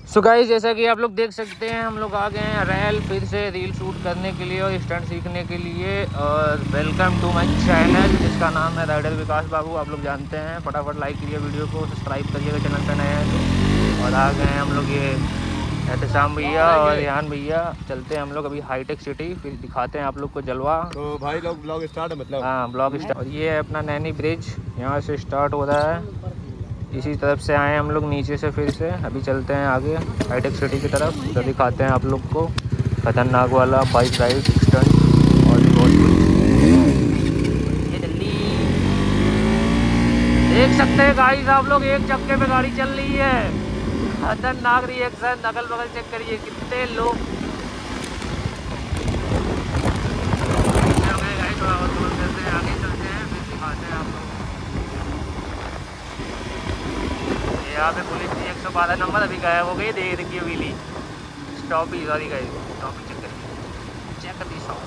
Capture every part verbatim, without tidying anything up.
So guys, जैसा कि आप लोग देख सकते हैं, हम लोग आ गए हैं रैल फिर से रील शूट करने के लिए और स्टंट सीखने के लिए। और वेलकम टू माय चैनल जिसका नाम है राइडर विकास बाबू। आप लोग जानते हैं, फटाफट लाइक कीजिए वीडियो को, सब्सक्राइब करिएगा चैनल पर नए हैं तो। और आ गए हैं हम लोग, ये एहतशाम भैया और रेहान भैया। चलते हैं हम लोग अभी हाईटेक सिटी, फिर दिखाते हैं आप लोग को जलवा। तो भाई लोग ब्लॉग स्टार्ट है मतलब? हाँ, ब्लॉग स्टार्ट। और ये है अपना नैनी ब्रिज, यहाँ से स्टार्ट हो रहा है। इसी तरफ से आए हम लोग नीचे से, फिर से अभी चलते हैं आगे हाईटेक सिटी की तरफ। तो दिखाते हैं आप लोग को खतरनाक वाला बाइक राइड स्टंट और भी बहुत कुछ। ये जल्दी देख सकते हैं गाइस आप लोग, एक चक्के पे गाड़ी चल रही है। खतरनाक रिएक्शन, अगल बगल चेक करिए कितने लोग। थोड़ा और दूर करते हैं, आगे चलते हैं, फिर दिखाते हैं आप लोग। यहाँ पे पुलिस एक सौ बारह नंबर अभी गायब हो गई, देर की व्हीली स्टॉप ही सॉरी गई स्टॉप ही चेक करिए, चेक कर दी सौ।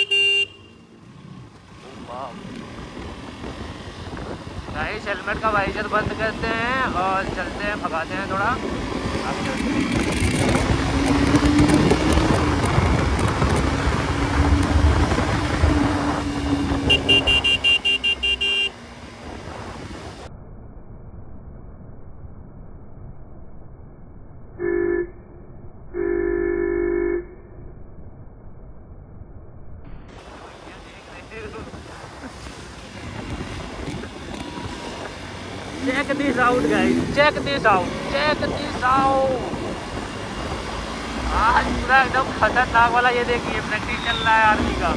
गाइस हेलमेट का वाइजर बंद करते हैं और चलते हैं, भगाते हैं थोड़ा आगे चलते हैं। Check this out guys, check this out, check this out। आज पूरा एकदम खतरनाक वाला, ये देखिए प्रैक्टिस चल रहा है आर्मी का।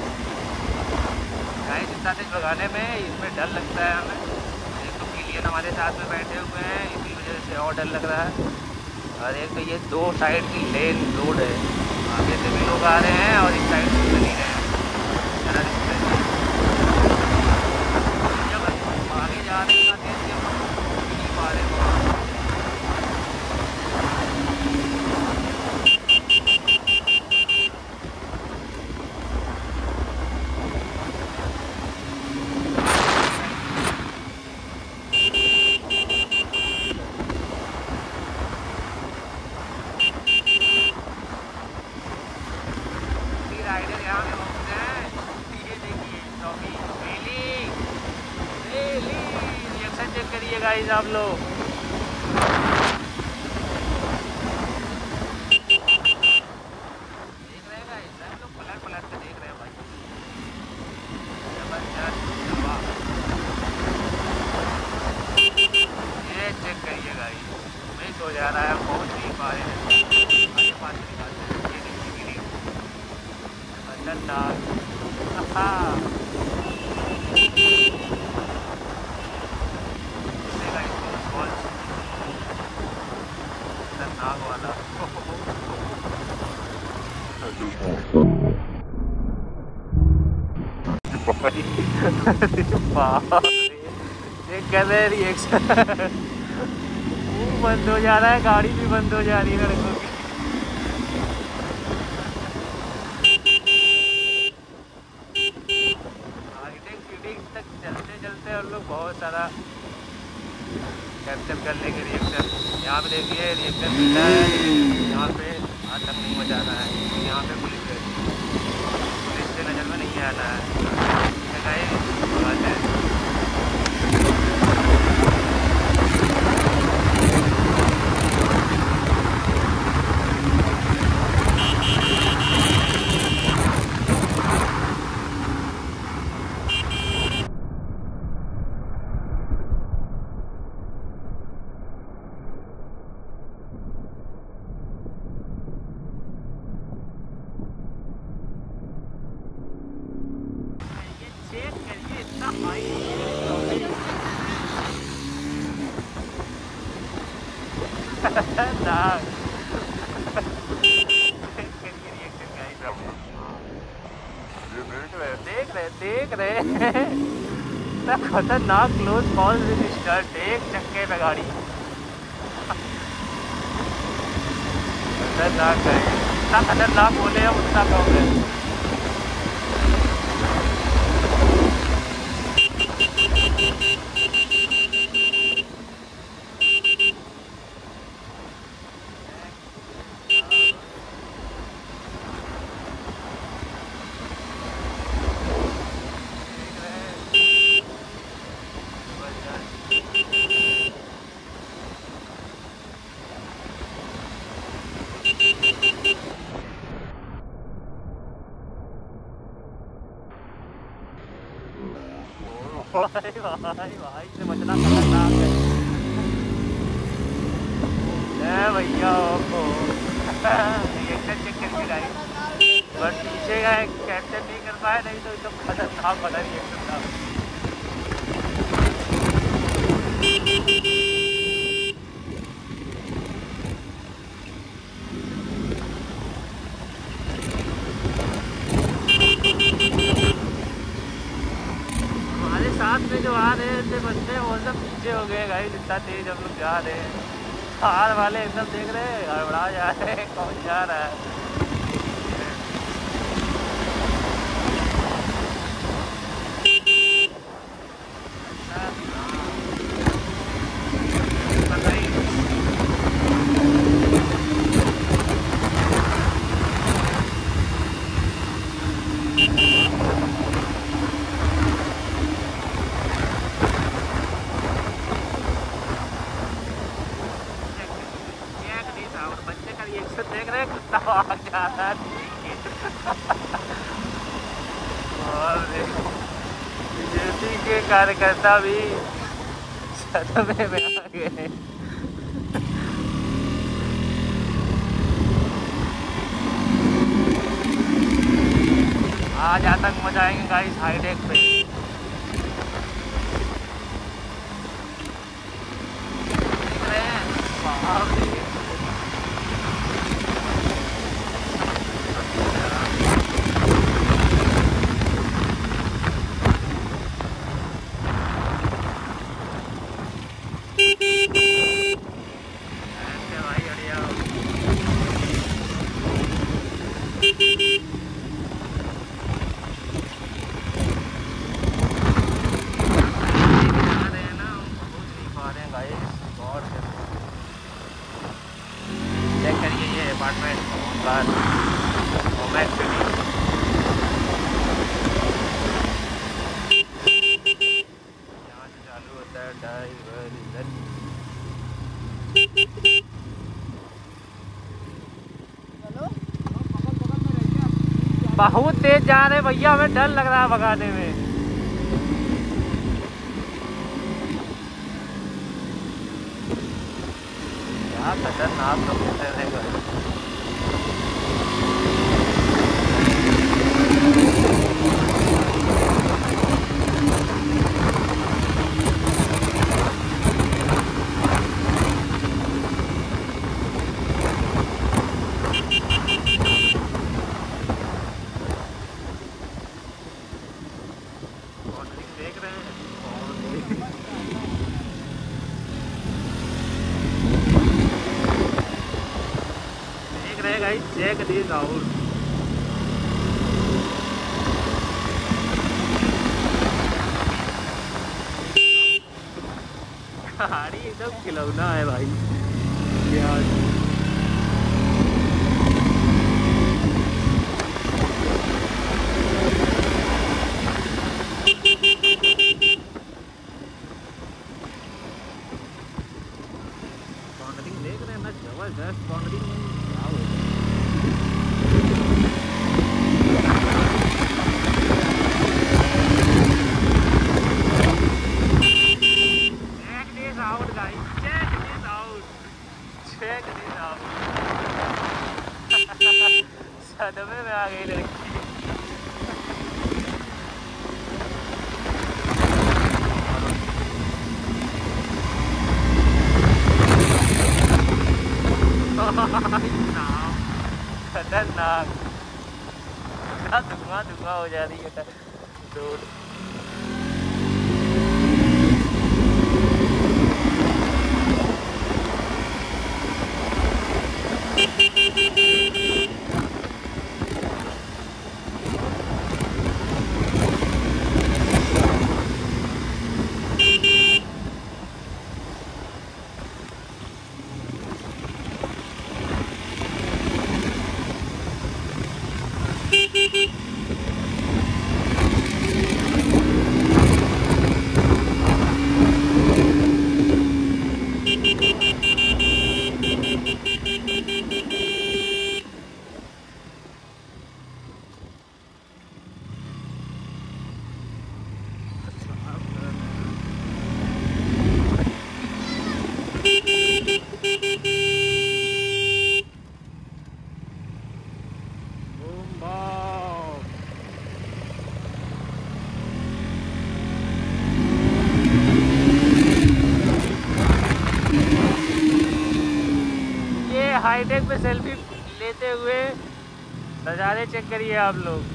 गाइस इतना तेज भगाने में इसमें डर लगता है हमें। एक तो पिलियन हमारे साथ में बैठे हुए हैं, इसी वजह से और डर लग रहा है। और एक तो ये दो साइड की लेन रोड है, आगे से भी लोग आ रहे हैं और इस साइड से भी नहीं रहे हैं। आगे जा रहे हैं राइडर यहाँ पे पहुँचते हैं। ये देखिए Tommy really really reaction check guys गाइस आप लोग। देख रहे हैं गाइस, सब लोग पलट पलट के देख रहे हैं भाई। जबरदस्त जवाब, ये चेक करिए गाइस, मिस हो जा रहा है, पहुँच नहीं पा रहे हैं। आगे पास निकालते हैं, ये देखिए वीडियो खतरनाक। खतरनाक वाला कर रहे रिएक्शन। बंद हो जा रहा है, गाड़ी भी बंद हो जा रही है लड़कों की। तक चलते चलते हम लोग बहुत सारा कैप्चर कर लेंगे रिएक्शन। यहाँ पे देखिए रिएक्शन मिला है, यहाँ पे आतंक नहीं मचाना है, यहाँ पे पुलिस है, पुलिस से नज़र में नहीं आना है। बात है चेक करिए इतना हाई देख रहे देख रहे इतना खतरनाक क्लोज कॉल विद स्टंट, एक चक्के पे गाड़ी खतरनाक है। इतना खतरनाक बोले हम उतना कम है। भाई भाई भाई से बचना खतरनाक है। ए भैया को रिएक्शन चेक करके गाइस, बस पीछे का कैप्चर नहीं कर पाए, नहीं तो एकदम खतरनाक वाला रिएक्शन था। हमारे साथ में जो आ रहे थे बंदे वो सब पीछे हो गए गाइस, इतना तेज हम लोग जा रहे हैं। कार वाले एकदम देख रहे हैं, हड़बड़ा जा रहे हैं कौन जा रहा है। बच्चे का रिएक्शन देख रहे हैं, कितना आग जा रहा है। और बीजेपी के कार्यकर्ता भी सदमे में आ गए। आज आतंक मचाएंगे गाइस हाईटेक पे। देख रहे हैं चेक करिए ये अपार्टमेंट कार ओमैक्स सिटी। यहाँ से चालू होता है डाइवर्जन। बहुत तेज जा रहे भैया, हमें डर लग रहा है भगाने में। यहाँ खतरनाक लोग होते रहेगा। देख रहे हैं देख रहे गाइस, चेक दिस आउट। गाड़ी एकदम खिलौना है भाई यार। कॉर्नरिंग देख रहे हैं ना, जबरदस्त कॉर्नरिंग क्या हो रहा Check this out guys, check this out, check this out। सदमे में आ गई लड़की। खतरनाक, धुआं धुआं हो जा रही है रोड। हाईटेक पे सेल्फी लेते हुए नज़ारे चेक करिए आप लोग।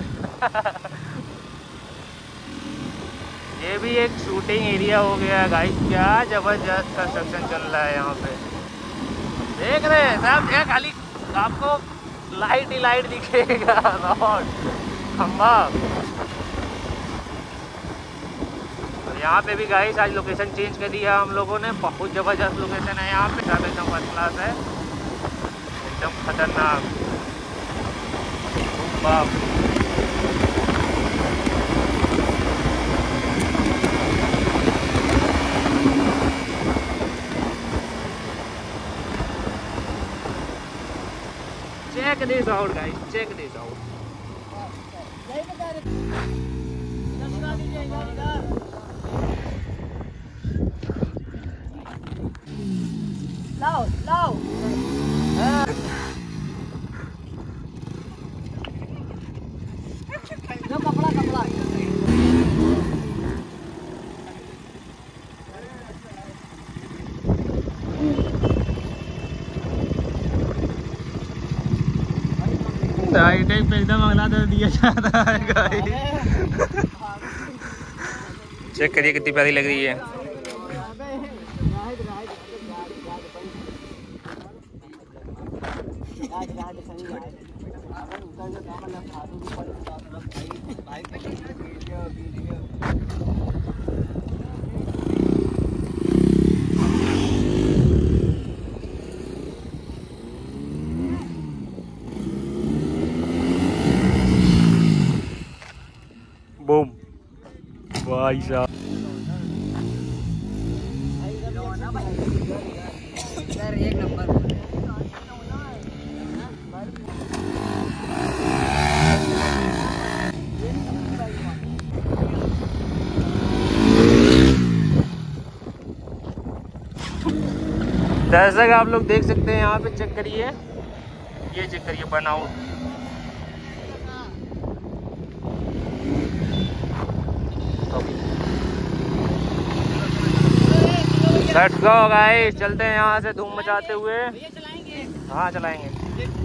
ये भी एक शूटिंग एरिया हो गया गाइस। क्या जबरदस्त कंस्ट्रक्शन चल रहा है यहाँ पे, देख रहे हैं साहब। ये खाली आपको लाइट ही लाइट दिखेगा, रॉड खंबा। और यहाँ पे भी गाइस आज लोकेशन चेंज कर दिया हम लोगों ने। बहुत ज़बरदस्त लोकेशन है यहाँ पे, सब एकदम फर्स्ट क्लास है, एकदम खतरनाक। बाप check this out guys, check this out. लाओ लाओ लो कपड़ा कपड़ा हाईटेक पे एकदम अगला दे दिया जाता है गाइस। चेक करिए कितनी प्यारी लग रही है। बूम भाई साहब, एक नंबर। दर्शक आप लोग देख सकते हैं यहाँ पे, चेक करिए, ये चेक करिए बनाउट। लेट्स गो गाइस, चलते हैं यहाँ से धूम मचाते हुए। हाँ चलाएंगे।